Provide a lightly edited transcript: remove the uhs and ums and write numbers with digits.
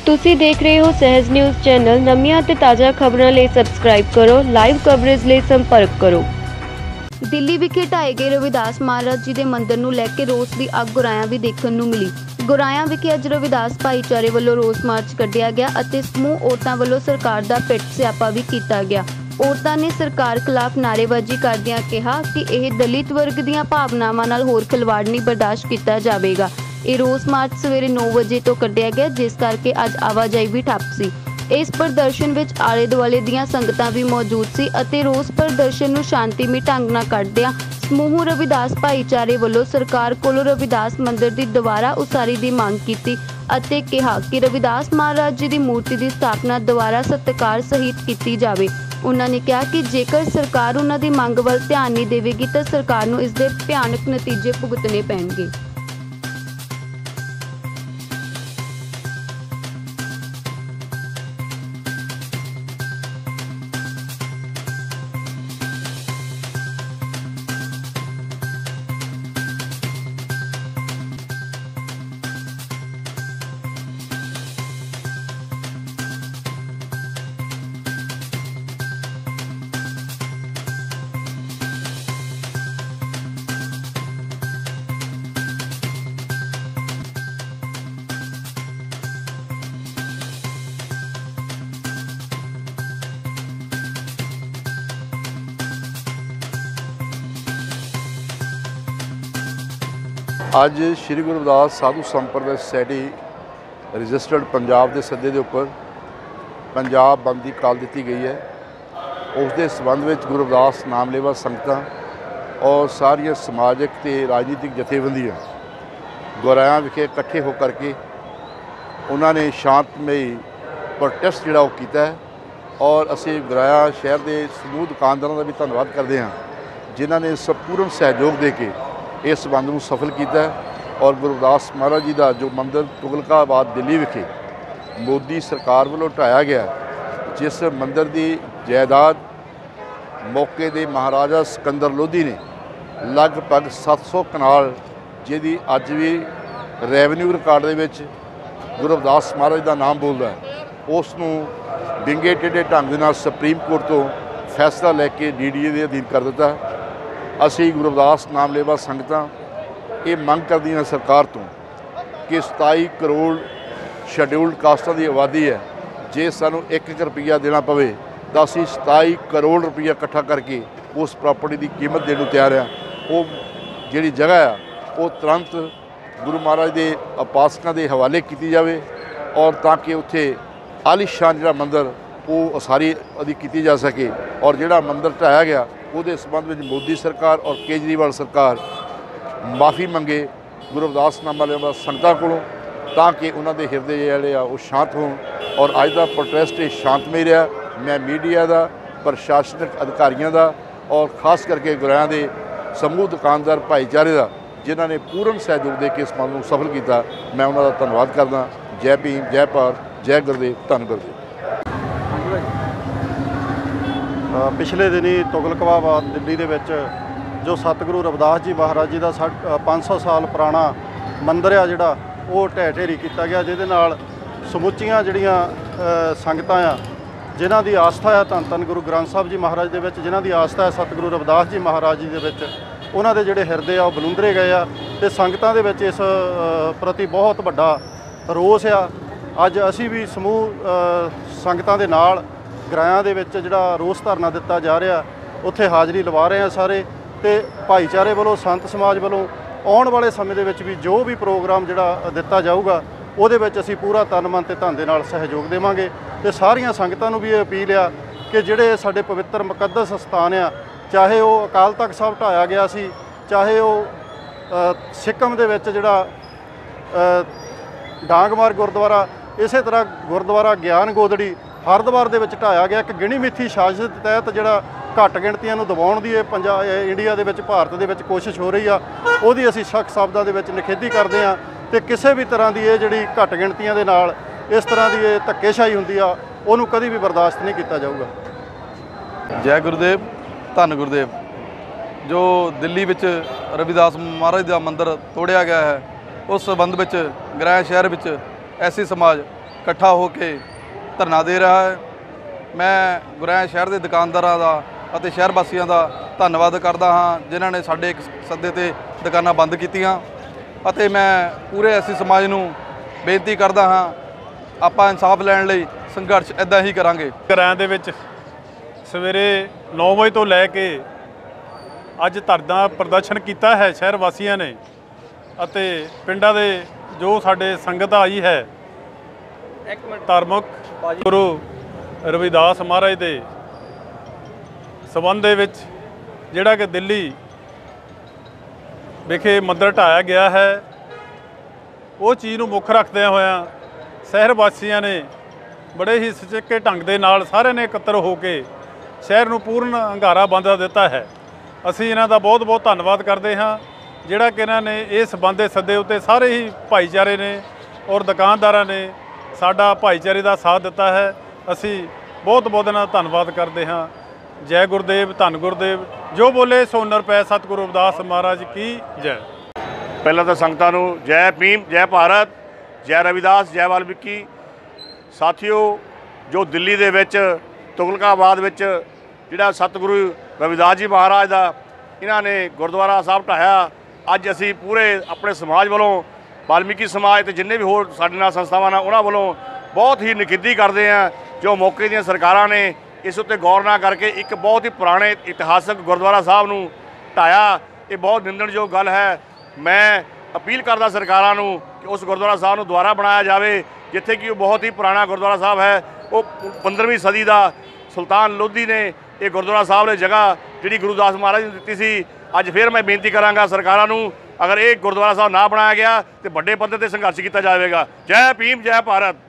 ਤੁਸੀਂ ਦੇਖ ਰਹੇ ਹੋ ਸਹਿਜ ਨਿਊਜ਼ ਚੈਨਲ। ਨਵੀਆਂ ਤੇ ਤਾਜ਼ਾ ਖਬਰਾਂ ਲਈ ਸਬਸਕ੍ਰਾਈਬ ਕਰੋ। ਲਾਈਵ ਕਵਰੇਜ ਲਈ ਸੰਪਰਕ ਕਰੋ। ਦਿੱਲੀ ਵਿਖੇ ਢਾਏ ਗਏ ਰਵਿਦਾਸ ਮਹਾਰਾਜ ਜੀ ਦੇ ਮੰਦਿਰ ਨੂੰ ਲੈ ਕੇ ਰੋਸ ਦੀ ਅੱਗ ਗੁਰਾਇਆ ਵੀ ਦੇਖਣ ਨੂੰ ਮਿਲੀ। ਗੁਰਾਇਆ ਵਿਖੇ ਅੱਜ ਰਵਿਦਾਸ ਭਾਈਚਾਰੇ ਵੱਲੋਂ ਰੋਸ ਮਾਰਚ ਕੱਢਿਆ ਗਿਆ ਅਤੇ ਸਮੂਹ ਔਰਤਾਂ ਵੱਲੋਂ ਸਰਕਾਰ ਦਾ ਪਿੱਟ ਸਿਆਪਾ ਵੀ ਕੀਤਾ ਗਿਆ। ਔਰਤਾਂ ਨੇ ਸਰਕਾਰ ਖਿਲਾਫ ਨਾਅਰੇਬਾਜ਼ੀ ਕਰਦਿਆਂ ਕਿਹਾ ਕਿ ਇਹ ਦਲਿਤ ਵਰਗ ਦੀਆਂ ਭਾਵਨਾਵਾਂ ਨਾਲ ਹੋਰ ਖਿਲਵਾੜ ਨਹੀਂ ਬਰਦਾਸ਼ਤ ਕੀਤਾ ਜਾਵੇਗਾ। ਇਹ ਰੋਸ ਮਾਰਚ ਸਵੇਰੇ 9 ਵਜੇ ਤੋਂ ਕੱਢਿਆ ਗਿਆ, ਜਿਸ ਕਰਕੇ ਅੱਜ ਆਵਾਜਾਈ ਵੀ ਠੱਪ ਸੀ। ਇਸ ਪ੍ਰਦਰਸ਼ਨ ਵਿੱਚ ਆਲੇ ਦੁਆਲੇ ਦੀਆਂ ਸੰਗਤਾਂ ਵੀ ਮੌਜੂਦ ਸੀ ਅਤੇ ਰੋਸ ਪ੍ਰਦਰਸ਼ਨ ਨੂੰ ਸ਼ਾਂਤੀਮਈ ਢੰਗ ਨਾਲ ਕੱਢਦਿਆਂ ਸਮੂਹ ਰਵਿਦਾਸ ਭਾਈਚਾਰੇ ਵੱਲੋਂ ਸਰਕਾਰ ਕੋਲੋਂ ਰਵਿਦਾਸ ਮੰਦਿਰ ਦੀ ਦੁਬਾਰਾ ਉਸਾਰੀ ਦੀ ਮੰਗ ਕੀਤੀ ਅਤੇ ਕਿਹਾ ਕਿ ਰਵਿਦਾਸ ਮਹਾਰਾਜ ਜੀ ਦੀ ਮੂਰਤੀ ਦੀ ਸਥਾਪਨਾ ਦੁਬਾਰਾ ਸਤਿਕਾਰ ਸਹਿਤ ਕੀਤੀ ਜਾਵੇ। ਉਹਨਾਂ ਨੇ ਕਿਹਾ ਕਿ ਜੇਕਰ ਸਰਕਾਰ ਉਹਨਾਂ ਦੀ ਮੰਗ ਵੱਲ ਧਿਆਨ ਨਹੀਂ ਦੇਵੇਗੀ ਤਾਂ ਸਰਕਾਰ ਨੂੰ ਇਸ ਦੇ ਭਿਆਨਕ ਨਤੀਜੇ ਭੁਗਤਣੇ ਪੈਣਗੇ। ਅੱਜ श्री गुरु रविदास साधु संप्रदाय सोसायटी रजिस्टर्ड पंजाब के सदे के उपर पंजाब बंद की काल दी गई है। उसके संबंध में गुरु रविदास नामलेवा संगत और सारिया समाजिक ते राजनीतिक जथेबंदियां गुराया विखे इकट्ठे होकर के उन्होंने शांतमई प्रोटेस्ट जोड़ा किया है और असी गुराया शहर के समूह दुकानदारों का भी धन्यवाद करते हैं जिन्होंने संपूर्ण सहयोग दे के इस संबंध में सफल किया और गुरु रविदास महाराज जी का जो मंदिर तुगलकाबाद दिल्ली विखे मोदी सरकार वालों ढाया गया, जिस मंदिर की जायदाद मौके के महाराजा सिकंदर लोधी ने लगभग 700 कनाल जिहदी अज भी रेवन्यू रिकॉर्ड दे विच गुरु रविदास महाराज का नाम बोलता है, उसनूं डिंगे टेढ़े ढंग दे नाल सुप्रीम कोर्ट तो फैसला लैके DDA के अधीन कर दिता। असी गुरु रविदास नामलेवा संगतां ये मंग करदियां सरकार तो कि 27 करोड़ शेड्यूल्ड कास्टां की आबादी है, जे सानूं 1 रुपया देना पवे तो असी 27 करोड़ रुपया इकट्ठा करके उस प्रॉपर्टी की कीमत देने तैयार है। वो जिहड़ी जगह है वो तुरंत गुरु महाराज के उपासकों के हवाले की जाए और ताकि उत्थे आलीशान जिहड़ा मंदिर वो उसारी अदी की जा सके और जिहड़ा मंदिर ढाया गया उसके संबंध में मोदी सरकार और केजरीवाल सरकार माफ़ी मंगे गुरु रविदास नामलेवा संगतां कोलों ताकि उन्होंने हिरदे जिहड़े आ वो शांत होण और अज का प्रोटेस्ट शांतमई रहा। मैं मीडिया का प्रशासनिक अधिकारियों का और खास करके गुराया के समूह दुकानदार भाईचारे का जिन्होंने पूर्ण सहयोग दे के इस मंच को सफल किया, मैं उन्होंने धन्यवाद करदा। जय भीम, जय भारत, जय गुरुदेव, धन गुरुदेव। पिछले दिनी तुगलकाबाद दिल्ली दे विच जो सतगुरु रविदास जी महाराज जी का 500 साल पुराना मंदिर आ जिहड़ा वो ढह ढेरी किया गया, जिहदे नाल समुचियां जिहड़ियां संगतां आ जिन्हां दी आस्था है धन धन गुरु ग्रंथ साहिब जी महाराज दे विच, जिन्हां दी आस्था है सतगुरु रविदास जी महाराज जी दे विच, उन्हां दे जिहड़े हिरदे आ बलुंदरे गए आ ते संगतां दे विच इस प्रति बहुत वड्डा रोस आ। अज असी भी समूह संगतां दे नाल गरायां दे विच जिहड़ा रोस धरना दिता जा रहा उत्थे हाज़री लवा रहे हैं सारे ते भाईचारे वालों संत समाज वालों आउण वाले समय दे विच भी जो भी प्रोग्राम जिहड़ा दिता जाऊगा उहदे विच असीं पूरा तन मन ते धन दे नाल सहयोग देवांगे ते सारियां संगतां नूं भी ये अपील आ कि जिहड़े साडे पवित्र मुकद्दस स्थान आ, चाहे वो अकाल तख्त साहिब ढाया गया सी, चाहे वो सिक्किम दे विच जिहड़ा डांगमार गुरुद्वारा, इसे तरह गुरुद्वारा ज्ञान गोदड़ी हरद्वार दे विच ढाया गया। एक गिणी मिथी साजिश के तहत जिहड़ा घट गिणतियां नूं दबाउण दी इंडिया दे विच भारत दे विच कोशिश हो रही आ, उहदी असीं सख्त शब्दां दे विच निखेधी करदे हां ते किसी भी तरह की जिहड़ी घट गिणतियां दे नाल इस तरह की धक्केशाही हुंदी आ उहनूं कदी भी बर्दाश्त नहीं किया जाऊगा। जय गुरुदेव, धन गुरुदेव। जो दिल्ली विच रविदास महाराज का मंदिर तोड़िया गया है उस संबंध में गुराया शहर में ऐसी समाज ਇਕੱਠਾ ਹੋ ਕੇ ਧਰਨਾ ਦੇ ਰਿਹਾ ਹੈ। ਮੈਂ ਗੁਰੈਣ ਸ਼ਹਿਰ ਦੇ ਦੁਕਾਨਦਾਰਾਂ ਦਾ ਅਤੇ ਸ਼ਹਿਰ ਵਾਸੀਆਂ ਦਾ ਧੰਨਵਾਦ ਕਰਦਾ ਹਾਂ ਜਿਨ੍ਹਾਂ ਨੇ ਸਾਡੇ ਇੱਕ ਸੱਦੇ ਤੇ ਦੁਕਾਨਾਂ ਬੰਦ ਕੀਤੀਆਂ, ਅਤੇ ਮੈਂ ਪੂਰੇ ਐਸੀ ਸਮਾਜ ਨੂੰ ਬੇਨਤੀ ਕਰਦਾ ਹਾਂ ਆਪਾਂ ਇਨਸਾਫ ਲੈਣ ਲਈ ਸੰਘਰਸ਼ ਇੱਦਾਂ ਹੀ ਕਰਾਂਗੇ। ਘਰਾਂ ਦੇ ਵਿੱਚ ਸਵੇਰੇ 9 ਵਜੇ ਤੋਂ ਲੈ ਕੇ ਅੱਜ ਧਰਨਾ ਪ੍ਰਦਰਸ਼ਨ ਕੀਤਾ ਹੈ ਸ਼ਹਿਰ ਵਾਸੀਆਂ ਨੇ, ਅਤੇ ਪਿੰਡਾਂ ਦੇ ਜੋ ਸਾਡੇ ਸੰਗਤ ਆਈ ਹੈ ਧਾਰਮਿਕ ਗੁਰੂ ਰਵਿਦਾਸ ਮਹਾਰਾਜ ਦੇ ਸੰਬੰਧ ਦੇ ਵਿੱਚ ਜਿਹੜਾ ਕਿ ਦਿੱਲੀ ਵਿਖੇ ਮੰਦਰ ਢਾਇਆ ਗਿਆ ਹੈ, ਉਹ ਚੀਜ਼ ਨੂੰ ਮੁੱਖ ਰੱਖਦਿਆਂ ਹੋਇਆਂ ਸ਼ਹਿਰ ਵਾਸੀਆਂ ਨੇ ਬੜੇ ਹੀ ਸੁਚੱਜੇ ਢੰਗ ਦੇ ਨਾਲ ਸਾਰਿਆਂ ਨੇ ਇਕੱਤਰ ਹੋ ਕੇ ਸ਼ਹਿਰ ਨੂੰ ਪੂਰਨ ਹੰਗਾਰਾ ਬੰਦਾ ਦਿੱਤਾ ਹੈ। ਅਸੀਂ ਇਹਨਾਂ ਦਾ ਬਹੁਤ ਬਹੁਤ ਧੰਨਵਾਦ ਕਰਦੇ ਹਾਂ ਜਿਹੜਾ ਕਿ ਇਹਨਾਂ ਨੇ ਇਸ ਸੰਬੰਧ ਦੇ ਸੱਦੇ ਉੱਤੇ ਸਾਰੇ ਹੀ ਭਾਈਚਾਰੇ ਨੇ ਔਰ ਦੁਕਾਨਦਾਰਾਂ ਨੇ ਸਾਡਾ ਭਾਈਚਾਰੇ ਦਾ ਸਾਥ ਦਿੱਤਾ ਹੈ। ਅਸੀਂ ਬਹੁਤ ਬਹੁਤ ਇਹਨਾਂ ਦਾ ਧੰਨਵਾਦ ਕਰਦੇ ਹਾਂ। ਜੈ ਗੁਰਦੇਵ, ਧੰਨ ਗੁਰਦੇਵ, ਜੋ ਬੋਲੇ ਸੋ ਨਰ ਪੈ, ਸਤਿਗੁਰੂ ਰਵਿਦਾਸ ਮਹਾਰਾਜ ਕੀ ਜੈ। ਪਹਿਲਾਂ ਤਾਂ ਸੰਗਤਾਂ ਨੂੰ ਜੈ ਭੀਮ, ਜੈ ਭਾਰਤ, ਜੈ ਰਵਿਦਾਸ, ਜੈ ਵਾਲਮੀਕੀ। ਸਾਥੀਓ, ਜੋ ਦਿੱਲੀ ਦੇ ਵਿੱਚ ਤੁਗਲਕਾਬਾਦ ਵਿੱਚ ਜਿਹੜਾ ਸਤਿਗੁਰੂ ਰਵਿਦਾਸ ਜੀ ਮਹਾਰਾਜ ਦਾ ਇਹਨਾਂ ਨੇ ਗੁਰਦੁਆਰਾ ਸਾਹਿਬ ਢਾਹਿਆ, ਅੱਜ ਅਸੀਂ ਪੂਰੇ ਆਪਣੇ ਸਮਾਜ ਵੱਲੋਂ, ਵਾਲਮੀਕੀ ਸਮਾਜ ਤੇ ਜਿੰਨੇ ਵੀ ਹੋਰ ਸਾਡੇ ਨਾਲ ਸੰਸਥਾਵਾਂ ਨਾਲ, ਉਹਨਾਂ ਵੱਲੋਂ ਬਹੁਤ ਹੀ ਨਿਖੇਧੀ ਕਰਦੇ ਹਾਂ ਜੋ ਮੌਕੇ ਦੀਆਂ ਸਰਕਾਰਾਂ ਨੇ ਇਸ ਉੱਤੇ ਗੌਰ ਨਾ ਕਰਕੇ ਇੱਕ ਬਹੁਤ ਹੀ ਪੁਰਾਣੇ ਇਤਿਹਾਸਕ ਗੁਰਦੁਆਰਾ ਸਾਹਿਬ ਨੂੰ ਢਾਹਿਆ। ਇਹ ਬਹੁਤ ਨਿੰਦਣਯੋਗ ਗੱਲ ਹੈ। ਮੈਂ ਅਪੀਲ ਕਰਦਾ ਸਰਕਾਰਾਂ ਨੂੰ ਕਿ ਉਸ ਗੁਰਦੁਆਰਾ ਸਾਹਿਬ ਨੂੰ ਦੁਬਾਰਾ ਬਣਾਇਆ ਜਾਵੇ, ਜਿੱਥੇ ਕਿ ਉਹ ਬਹੁਤ ਹੀ ਪੁਰਾਣਾ ਗੁਰਦੁਆਰਾ ਸਾਹਿਬ ਹੈ। ਉਹ 15ਵੀਂ ਸਦੀ ਦਾ ਸੁਲਤਾਨ ਲੋਧੀ ਨੇ ਇਹ ਗੁਰਦੁਆਰਾ ਸਾਹਿਬ ਦੀ ਜਗ੍ਹਾ ਜਿਹੜੀ ਗੁਰੂ ਦਾਸ ਮਹਾਰਾਜ ਨੂੰ ਦਿੱਤੀ ਸੀ। ਅੱਜ ਫਿਰ ਮੈਂ ਬੇਨਤੀ ਕਰਾਂਗਾ ਸਰਕਾਰਾਂ ਨੂੰ, ਅਗਰ ਇਹ ਗੁਰਦੁਆਰਾ ਸਾਹਿਬ ਨਾ ਬਣਾਇਆ ਗਿਆ ਤਾਂ ਵੱਡੇ ਪੱਧਰ 'ਤੇ ਸੰਘਰਸ਼ ਕੀਤਾ ਜਾਵੇਗਾ। ਜੈ ਭੀਮ, ਜੈ ਭਾਰਤ।